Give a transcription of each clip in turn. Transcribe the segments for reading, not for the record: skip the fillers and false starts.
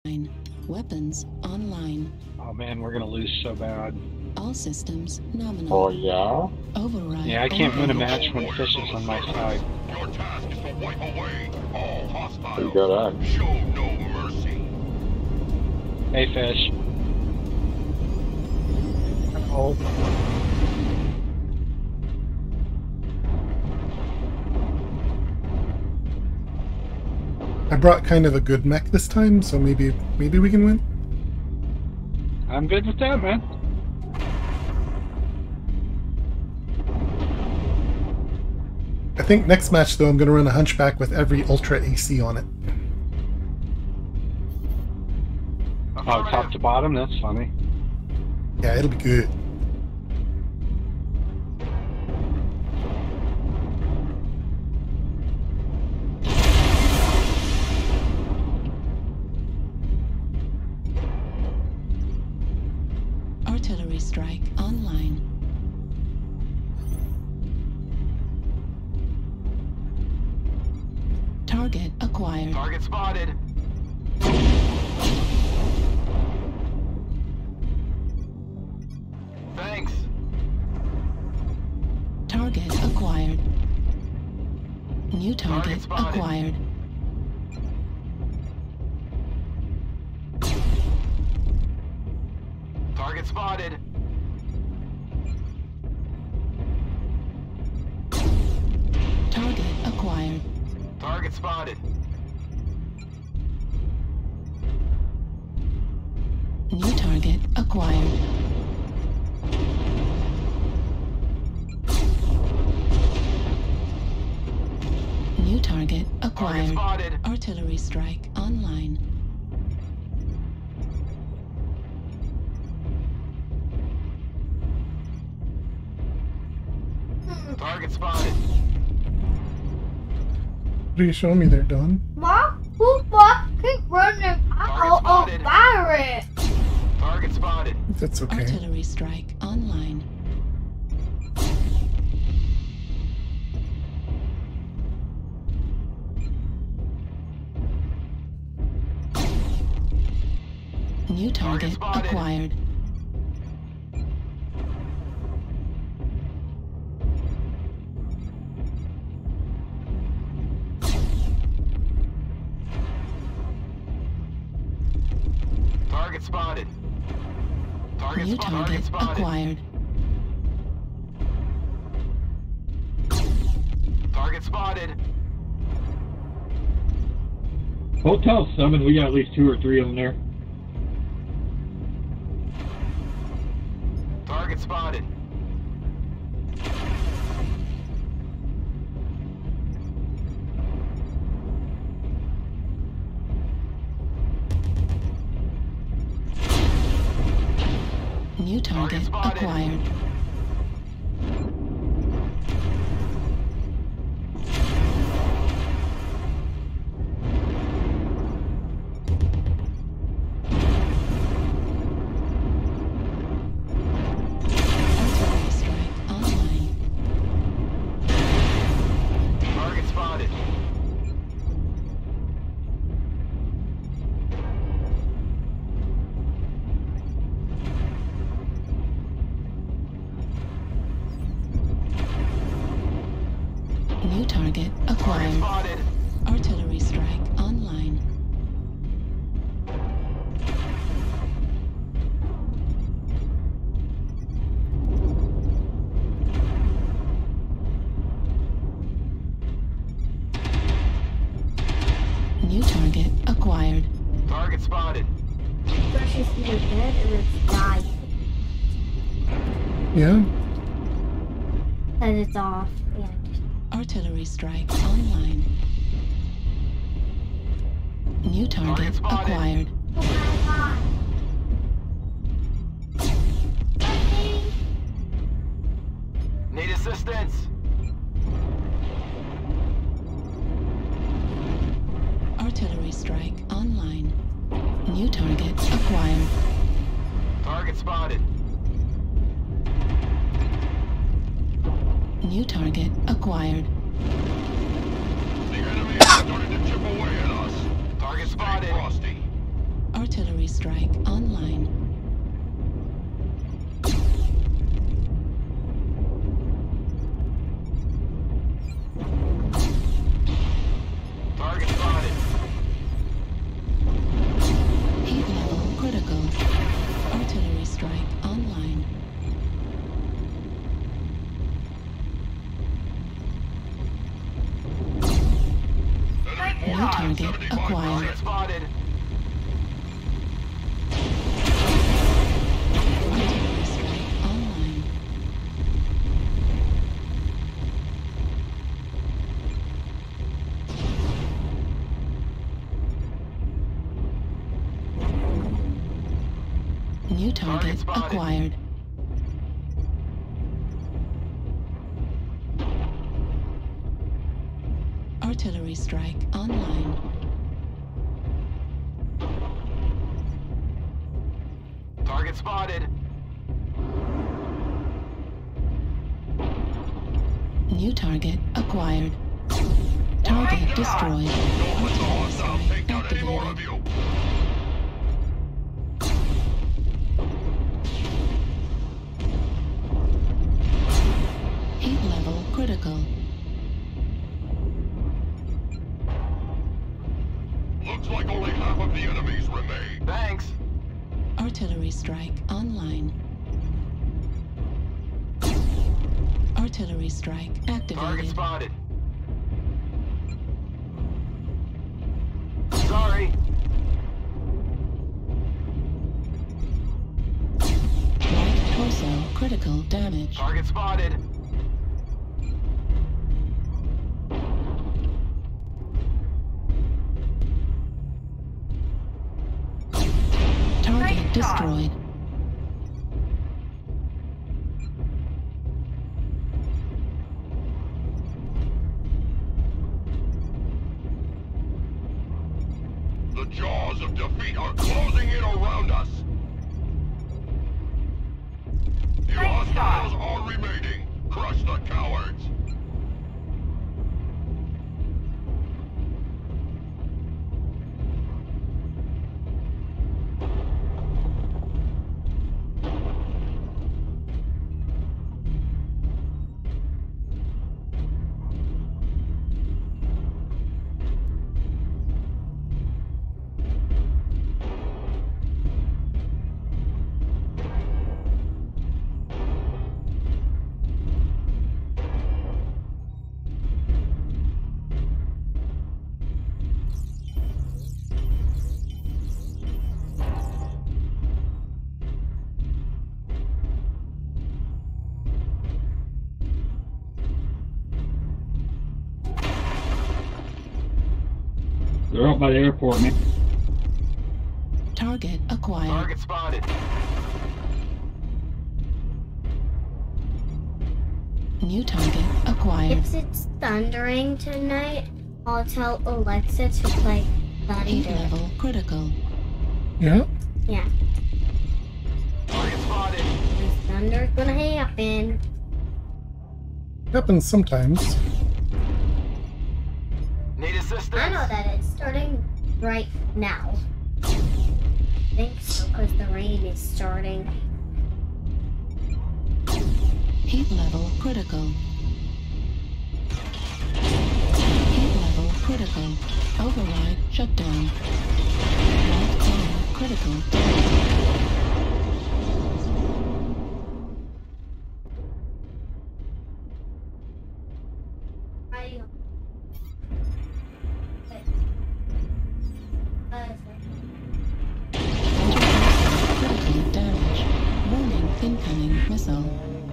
Weapons online. Oh man, we're gonna lose so bad. All systems nominal. Oh yeah? Override. Yeah, I can't win a match when Fish is on my side. Your task is to wipe away all hostiles. You got that. Show no mercy. Hey Fish. Oh. I brought kind of a good mech this time, so maybe we can win. I'm good with that, man. I think next match though I'm gonna run a Hunchback with every Ultra AC on it. Oh, top to bottom? That's funny. Yeah, it'll be good. Artillery strike online. Target acquired. Target spotted. Thanks. Target acquired. New target spotted. acquired. Target spotted. Target acquired. Target spotted. New target acquired. New target Target acquired. spotted. Artillery strike online. Target spotted. What are you showing me there, Don? Mom, who fuck keep running out of spotted. virus? Target spotted. That's okay. Artillery strike online. New target spotted. acquired. Target spotted. Target New spotted. target Spotted. acquired. Target spotted. Hotel 7, we got at least 2 or 3 of them there. Target spotted. New target spotted. acquired. Artillery strike online. Target spotted. New target Target acquired. spotted. Artillery strike online. New target acquired. Target spotted. Brush is either dead or it's died. Yeah? Because it's off. Yeah. Artillery strike online. New target spotted. acquired. Need assistance. Artillery strike online. New target acquired. Target spotted. New target acquired. The enemy has started to chip away at us. Target spotted. Frosty. Artillery strike online. Target spotted. Heat level critical. Artillery strike online. New target acquired. Target spotted. Artillery strike online. New target spotted. acquired. Artillery strike online. Target spotted. New target acquired. Target destroyed. Artillery strike Take out any more of activated. you. Heat level critical. Looks like only half of the enemies remain. Thanks. Artillery strike online. Artillery strike Target activated. spotted. Sorry. Right torso critical damage. Target spotted. Target destroyed. The jaws of defeat are closing in around us. Few hostiles are remaining. Crush the cowards. They're up by the airport, man. Target acquired. Target spotted. New target acquired. If it's thundering tonight, I'll tell Alexa to play Heat thunder. level critical. Yeah? Yeah, Target spotted. because thunder's gonna happen. Happens sometimes. Need assistance? I know that it's starting right now. I think so, because the rain is starting. Heat level critical. Heat level critical. Override shutdown. Light climb critical. Critical damage. Warning incoming missile.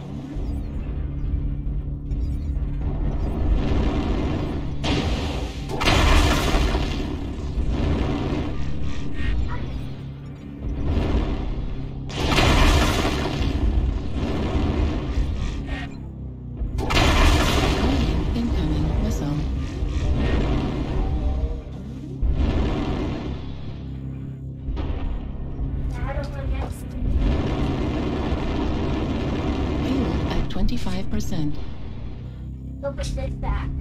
Warning incoming missile. Fuel at 25%. Go put this back.